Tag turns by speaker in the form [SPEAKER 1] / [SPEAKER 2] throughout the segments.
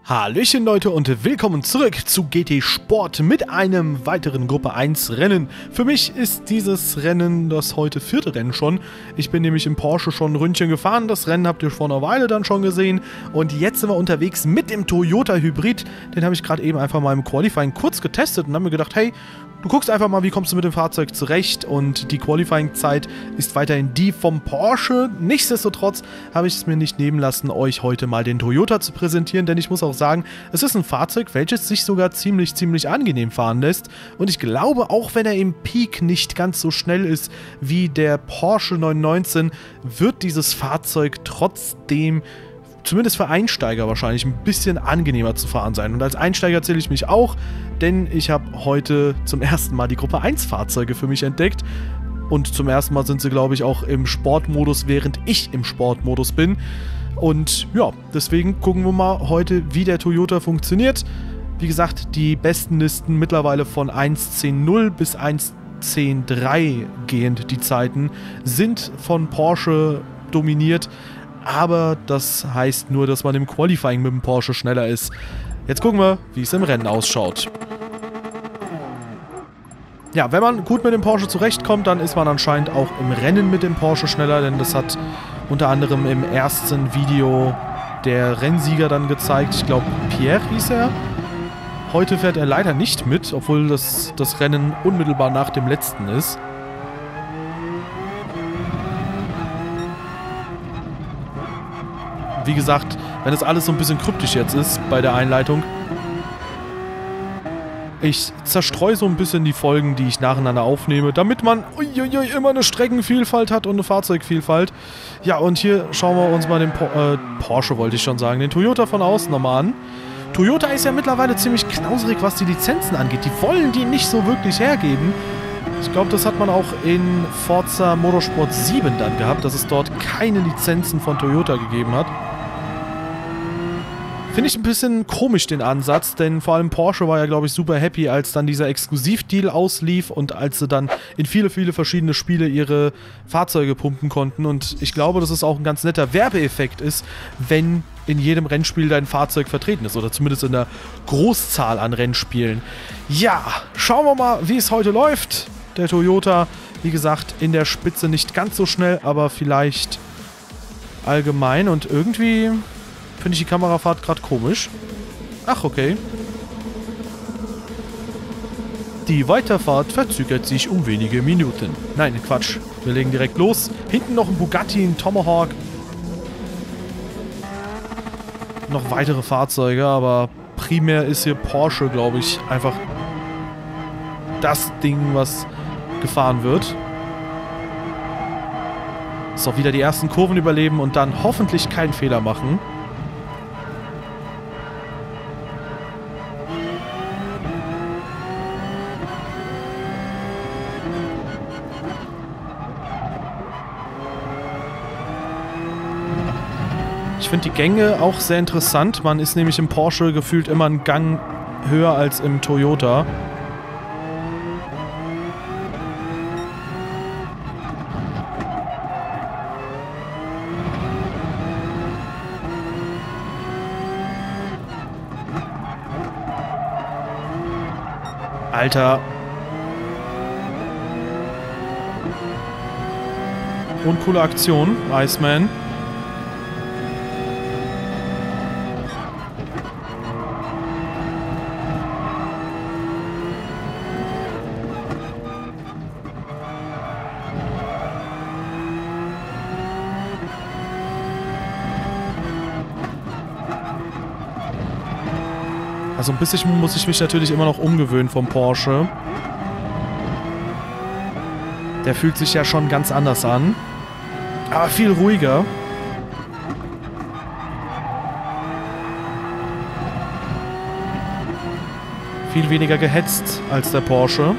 [SPEAKER 1] Hallöchen Leute und willkommen zurück zu GT Sport mit einem weiteren Gruppe 1 Rennen. Für mich ist dieses Rennen das heute 4. Rennen schon. Ich bin nämlich im Porsche schon ein Ründchen gefahren. Das Rennen habt ihr vor einer Weile dann schon gesehen. Und jetzt sind wir unterwegs mit dem Toyota Hybrid. Den habe ich gerade eben einfach mal im Qualifying kurz getestet und habe mir gedacht, hey, du guckst einfach mal, wie kommst du mit dem Fahrzeug zurecht, und die Qualifying-Zeit ist weiterhin die vom Porsche. Nichtsdestotrotz habe ich es mir nicht nehmen lassen, euch heute mal den Toyota zu präsentieren, denn ich muss auch sagen, es ist ein Fahrzeug, welches sich sogar ziemlich angenehm fahren lässt, und ich glaube, auch wenn er im Peak nicht ganz so schnell ist wie der Porsche 919, wird dieses Fahrzeug trotzdem zumindest für Einsteiger wahrscheinlich ein bisschen angenehmer zu fahren sein. Und als Einsteiger zähle ich mich auch, denn ich habe heute zum ersten Mal die Gruppe 1 Fahrzeuge für mich entdeckt. Und zum ersten Mal sind sie, glaube ich, auch im Sportmodus, während ich im Sportmodus bin. Und ja, deswegen gucken wir mal heute, wie der Toyota funktioniert. Wie gesagt, die besten Listen mittlerweile von 1.10.0 bis 1.10.3 gehend, die Zeiten, sind von Porsche dominiert. Aber das heißt nur, dass man im Qualifying mit dem Porsche schneller ist. Jetzt gucken wir, wie es im Rennen ausschaut. Ja, wenn man gut mit dem Porsche zurechtkommt, dann ist man anscheinend auch im Rennen mit dem Porsche schneller, denn das hat unter anderem im ersten Video der Rennsieger dann gezeigt. Ich glaube, Pierre hieß er. Heute fährt er leider nicht mit, obwohl das Rennen unmittelbar nach dem letzten ist. Wie gesagt, wenn das alles so ein bisschen kryptisch jetzt ist bei der Einleitung, ich zerstreue so ein bisschen die Folgen, die ich nacheinander aufnehme, damit man immer eine Streckenvielfalt hat und eine Fahrzeugvielfalt. Ja, und hier schauen wir uns mal den Porsche, wollte ich schon sagen, den Toyota von außen nochmal an. Toyota ist ja mittlerweile ziemlich knauserig, was die Lizenzen angeht. Die wollen die nicht so wirklich hergeben. Ich glaube, das hat man auch in Forza Motorsport 7 dann gehabt, dass es dort keine Lizenzen von Toyota gegeben hat. Finde ich ein bisschen komisch, den Ansatz, denn vor allem Porsche war ja, glaube ich, super happy, als dann dieser Exklusivdeal auslief und als sie dann in viele verschiedene Spiele ihre Fahrzeuge pumpen konnten. Und ich glaube, dass es auch ein ganz netter Werbeeffekt ist, wenn in jedem Rennspiel dein Fahrzeug vertreten ist, oder zumindest in der Großzahl an Rennspielen. Ja, schauen wir mal, wie es heute läuft. Der Toyota, wie gesagt, in der Spitze nicht ganz so schnell, aber vielleicht allgemein, und irgendwie finde ich die Kamerafahrt gerade komisch. Ach, okay. Die Weiterfahrt verzögert sich um wenige Minuten. Nein, Quatsch. Wir legen direkt los. Hinten noch ein Bugatti, ein Tomahawk. Noch weitere Fahrzeuge, aber primär ist hier Porsche, glaube ich, einfach das Ding, was gefahren wird. So, wieder die ersten Kurven überleben und dann hoffentlich keinen Fehler machen. Ich finde die Gänge auch sehr interessant. Man ist nämlich im Porsche gefühlt immer einen Gang höher als im Toyota. Alter. Uncoole Aktion, Iceman. Also ein bisschen muss ich mich natürlich immer noch umgewöhnen vom Porsche. Der fühlt sich ja schon ganz anders an. Aber viel ruhiger. Viel weniger gehetzt als der Porsche.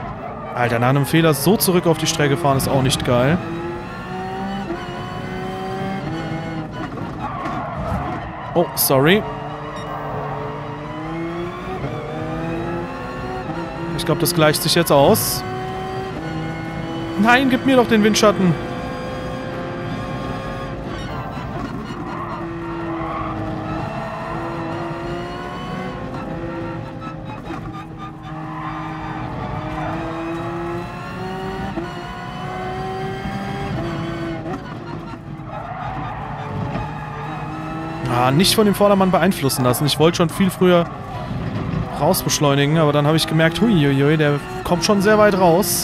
[SPEAKER 1] Alter, nach einem Fehler so zurück auf die Strecke fahren ist auch nicht geil. Oh, sorry. Ich glaube, das gleicht sich jetzt aus. Nein, gib mir doch den Windschatten. Nicht von dem Vordermann beeinflussen lassen. Ich wollte schon viel früher rausbeschleunigen, aber dann habe ich gemerkt, huiuiui, der kommt schon sehr weit raus.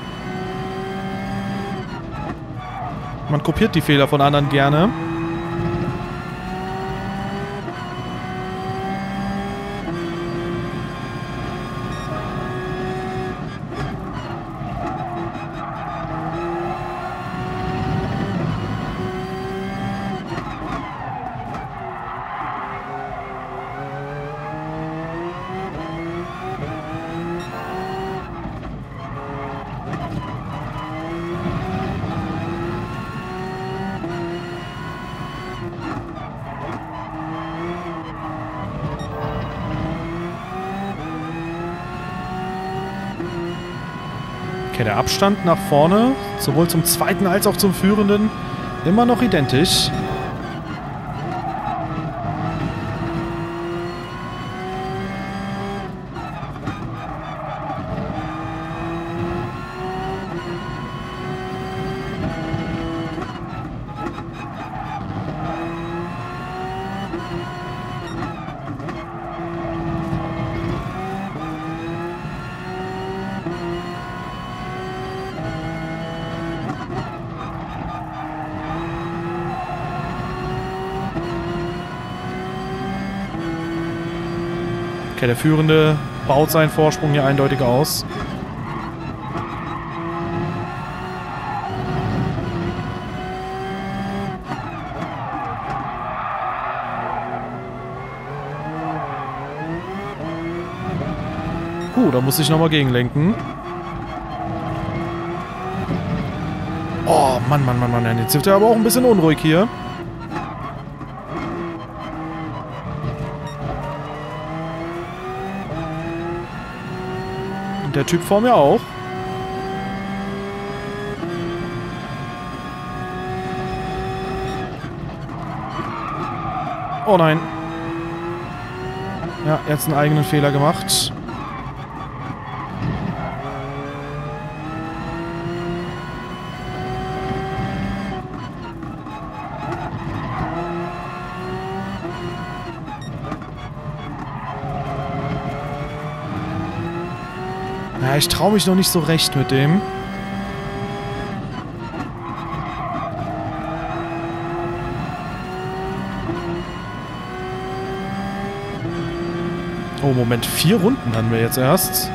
[SPEAKER 1] Man kopiert die Fehler von anderen gerne. Okay, der Abstand nach vorne, sowohl zum zweiten als auch zum führenden, immer noch identisch. Okay, der Führende baut seinen Vorsprung hier eindeutig aus. Da muss ich nochmal gegenlenken. Oh, Mann, Mann, Mann, Mann. Jetzt wird er aber auch ein bisschen unruhig hier. Und der Typ vor mir auch. Oh nein. Ja, jetzt einen eigenen Fehler gemacht. Ja, ich traue mich noch nicht so recht mit dem. Oh, Moment. 4 Runden haben wir jetzt erst.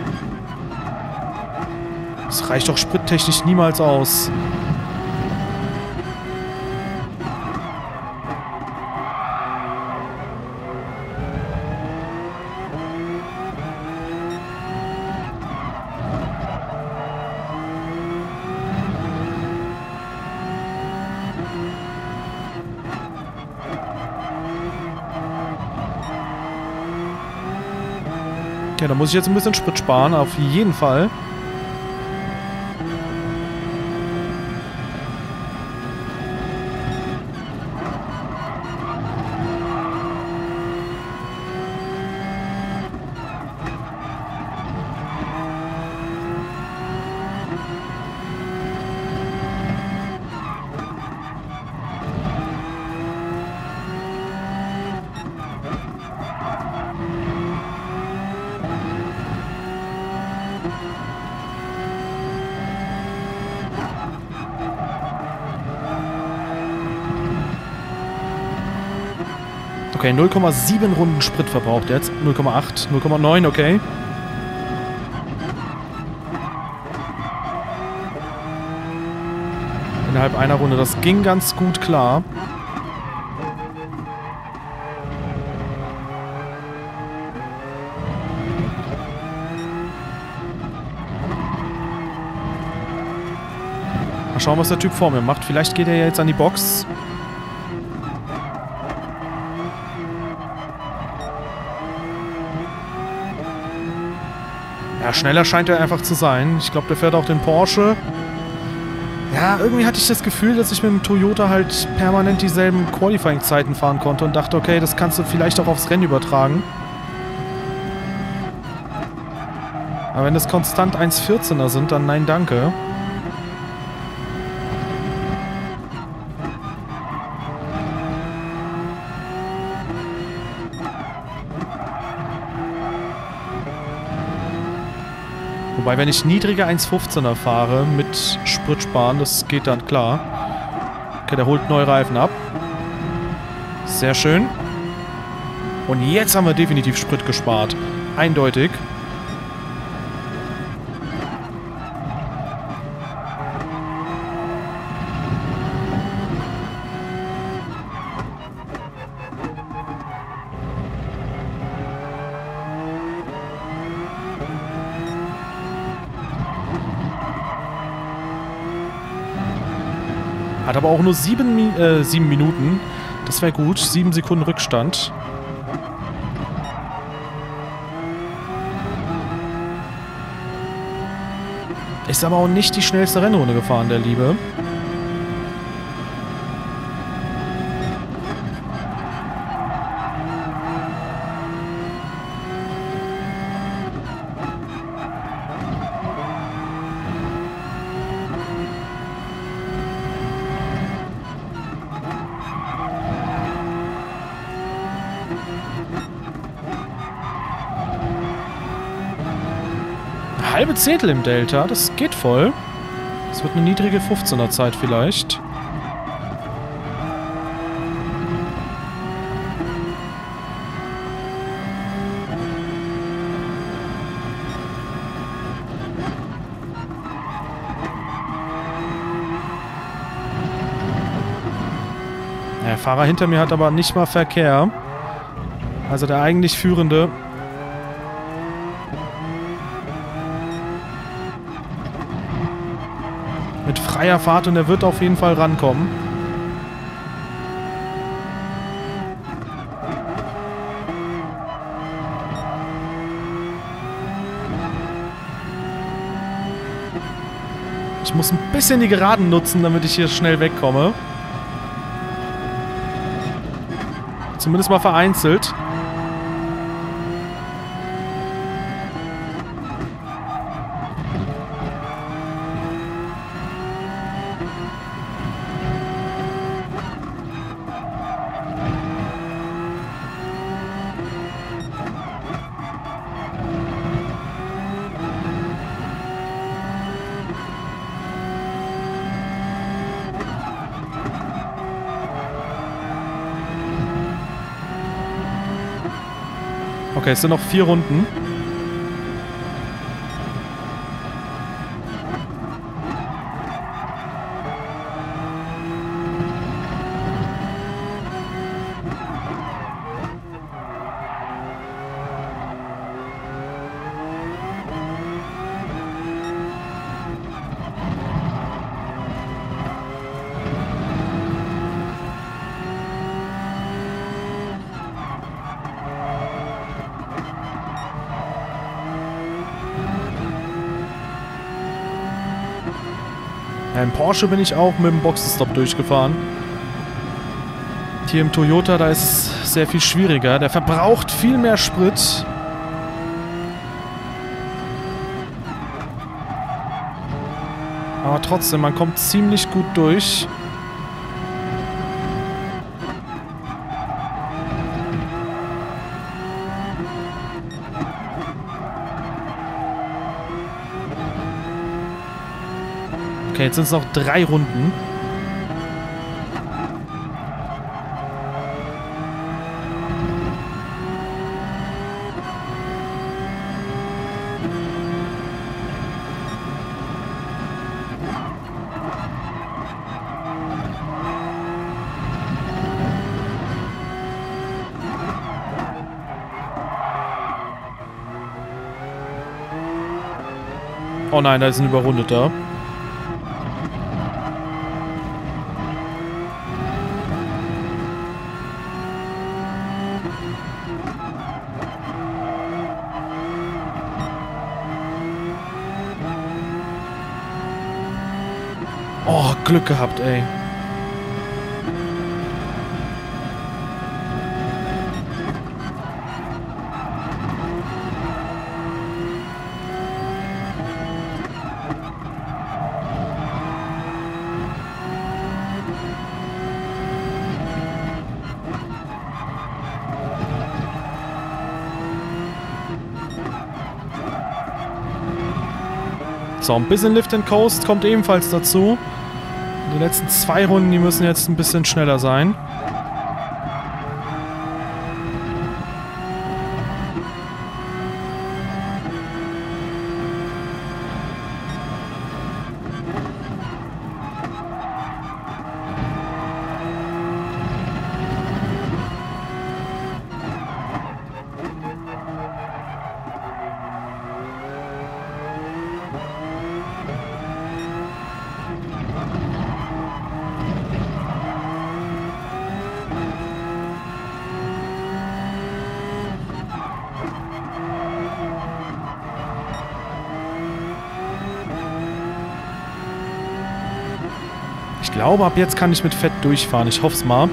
[SPEAKER 1] Das reicht doch sprittechnisch niemals aus. Ja, da muss ich jetzt ein bisschen Sprit sparen, auf jeden Fall. Okay, 0,7 Runden Sprit verbraucht jetzt. 0,8, 0,9, okay. Innerhalb einer Runde. Das ging ganz gut klar. Mal schauen, was der Typ vor mir macht. Vielleicht geht er ja jetzt an die Box. Ja, schneller scheint er einfach zu sein. Ich glaube, der fährt auch den Porsche. Ja, irgendwie hatte ich das Gefühl, dass ich mit dem Toyota halt permanent dieselben Qualifying-Zeiten fahren konnte und dachte, okay, das kannst du vielleicht auch aufs Rennen übertragen. Aber wenn das konstant 1,14er sind, dann nein, danke. Wobei, wenn ich niedriger 1,15er fahre mit Spritsparen, das geht dann klar. Okay, der holt neue Reifen ab. Sehr schön. Und jetzt haben wir definitiv Sprit gespart. Eindeutig. Hat aber auch nur 7 Minuten. Das wäre gut. 7 Sekunden Rückstand. Ist aber auch nicht die schnellste Rennrunde gefahren, der Liebe. Halbe Zehntel im Delta, das geht voll. Das wird eine niedrige 15er Zeit vielleicht. Der Fahrer hinter mir hat aber nicht mal Verkehr. Also der eigentlich Führende. Mit freier Fahrt und er wird auf jeden Fall rankommen. Ich muss ein bisschen die Geraden nutzen, damit ich hier schnell wegkomme. Zumindest mal vereinzelt. Okay, es sind noch 4 Runden. Ja, im Porsche bin ich auch mit dem Boxenstopp durchgefahren. Hier im Toyota, da ist es sehr viel schwieriger. Der verbraucht viel mehr Sprit. Aber trotzdem, man kommt ziemlich gut durch. Okay, jetzt sind es noch 3 Runden. Oh nein, da ist ein Überrundeter. Glück gehabt, ey. So, ein bisschen Lift and Coast kommt ebenfalls dazu. Die letzten 2 Runden, die müssen jetzt ein bisschen schneller sein. Ich glaube, ab jetzt kann ich mit Fett durchfahren. Ich hoffe es mal.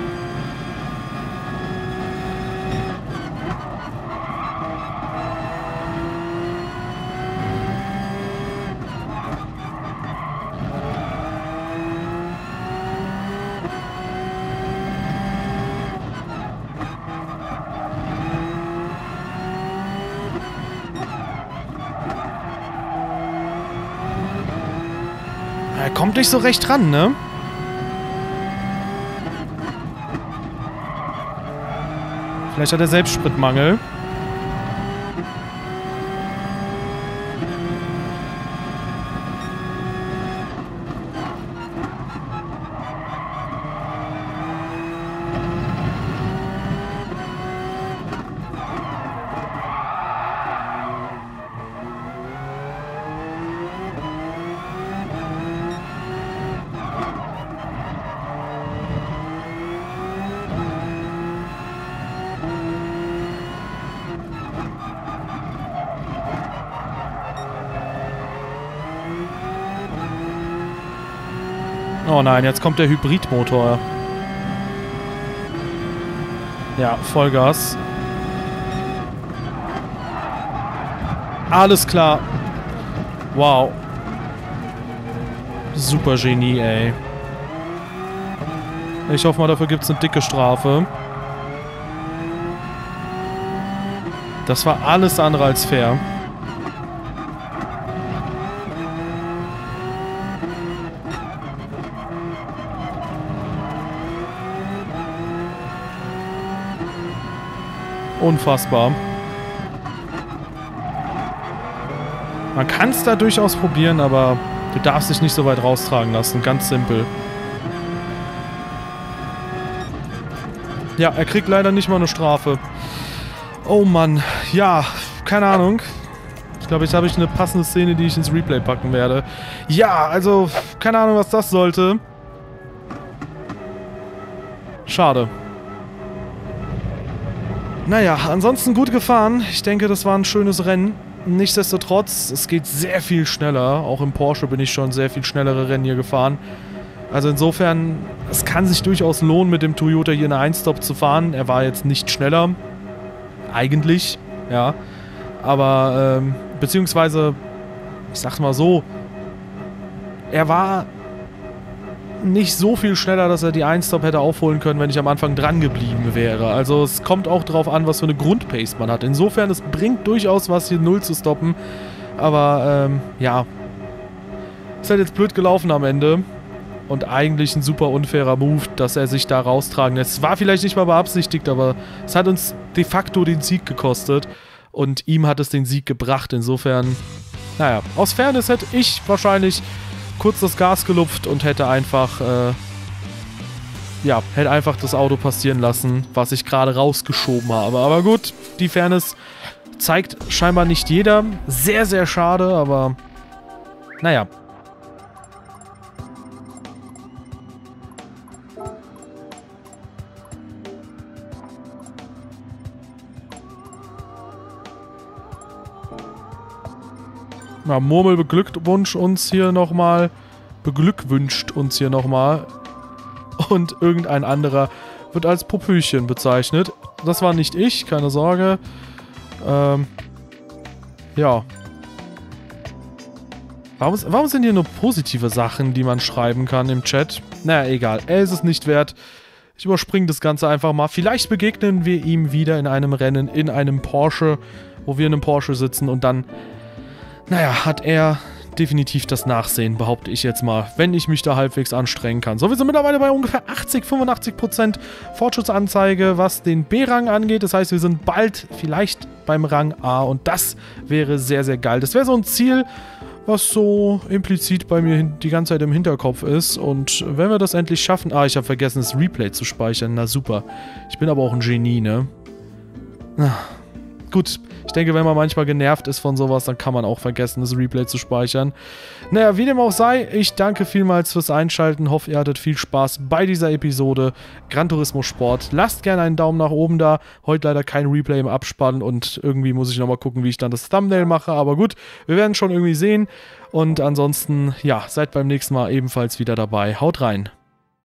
[SPEAKER 1] Er kommt nicht so recht ran, ne? Vielleicht hat er Selbstspritmangel. Oh nein, jetzt kommt der Hybridmotor. Ja, Vollgas. Alles klar. Wow. Super Genie, ey. Ich hoffe mal, dafür gibt es eine dicke Strafe. Das war alles andere als fair. Unfassbar. Man kann es da durchaus probieren, aber du darfst dich nicht so weit raustragen lassen. Ganz simpel. Ja, er kriegt leider nicht mal eine Strafe. Oh Mann. Ja, keine Ahnung. Ich glaube, jetzt habe ich eine passende Szene, die ich ins Replay packen werde. Ja, also, keine Ahnung, was das sollte. Schade. Naja, ansonsten gut gefahren. Ich denke, das war ein schönes Rennen. Nichtsdestotrotz, es geht sehr viel schneller. Auch im Porsche bin ich schon sehr viel schnellere Rennen hier gefahren. Also insofern, es kann sich durchaus lohnen, mit dem Toyota hier eine 1-Stop zu fahren. Er war jetzt nicht schneller. Eigentlich, ja. Aber, beziehungsweise, ich sag's mal so, er war nicht so viel schneller, dass er die 1-Stop hätte aufholen können, wenn ich am Anfang dran geblieben wäre. Also es kommt auch darauf an, was für eine Grundpace man hat. Insofern, es bringt durchaus was, hier 0 zu stoppen. Aber, ja. Ist halt jetzt blöd gelaufen am Ende. Und eigentlich ein super unfairer Move, dass er sich da raustragen lässt. Es war vielleicht nicht mal beabsichtigt, aber es hat uns de facto den Sieg gekostet. Und ihm hat es den Sieg gebracht. Insofern, naja, aus Fairness hätte ich wahrscheinlich kurz das Gas gelupft und hätte einfach, hätte einfach das Auto passieren lassen, was ich gerade rausgeschoben habe. Aber gut, die Fairness zeigt scheinbar nicht jeder. Sehr, sehr schade, aber naja. Na, Murmel beglückwunsch uns hier nochmal beglückwünscht uns hier nochmal. Und irgendein anderer wird als Popöchen bezeichnet. Das war nicht ich, keine Sorge. Ja. Warum sind hier nur positive Sachen, die man schreiben kann im Chat? Naja, egal. Er ist es nicht wert. Ich überspringe das Ganze einfach mal. Vielleicht begegnen wir ihm wieder in einem Rennen, in einem Porsche, wo wir in einem Porsche sitzen und dann, naja, hat er definitiv das Nachsehen, behaupte ich jetzt mal, wenn ich mich da halbwegs anstrengen kann. So, wir sind mittlerweile bei ungefähr 85% Fortschrittsanzeige, was den B-Rang angeht. Das heißt, wir sind bald vielleicht beim Rang A und das wäre sehr, sehr geil. Das wäre so ein Ziel, was so implizit bei mir die ganze Zeit im Hinterkopf ist. Und wenn wir das endlich schaffen... Ah, ich habe vergessen, das Replay zu speichern. Na super. Ich bin aber auch ein Genie, ne? Gut, ich denke, wenn man manchmal genervt ist von sowas, dann kann man auch vergessen, das Replay zu speichern. Naja, wie dem auch sei, ich danke vielmals fürs Einschalten. Hoffe, ihr hattet viel Spaß bei dieser Episode Gran Turismo Sport. Lasst gerne einen Daumen nach oben da. Heute leider kein Replay im Abspann und irgendwie muss ich nochmal gucken, wie ich dann das Thumbnail mache. Aber gut, wir werden schon irgendwie sehen. Und ansonsten, ja, seid beim nächsten Mal ebenfalls wieder dabei. Haut rein!